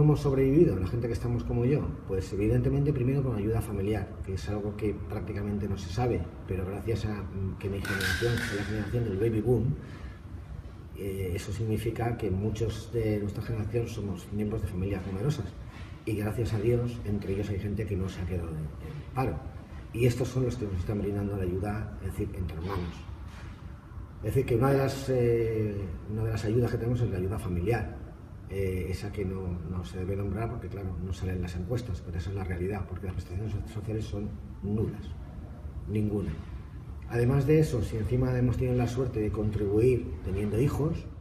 hemos sobrevivido, la gente que estamos como yo? Pues evidentemente primero con ayuda familiar, que es algo que prácticamente no se sabe, pero gracias a que mi generación es la generación del baby boom, eso significa que muchos de nuestra generación somos miembros de familias numerosas y gracias a Dios entre ellos hay gente que no se ha quedado en paro, y estos son los que nos están brindando la ayuda, es decir, entre hermanos. Es decir, que una de las ayudas que tenemos es la ayuda familiar, esa que no se debe nombrar porque claro, no sale en las encuestas, pero esa es la realidad, porque las prestaciones sociales son nulas, ninguna. Además de eso, si encima hemos tenido la suerte de contribuir teniendo hijos,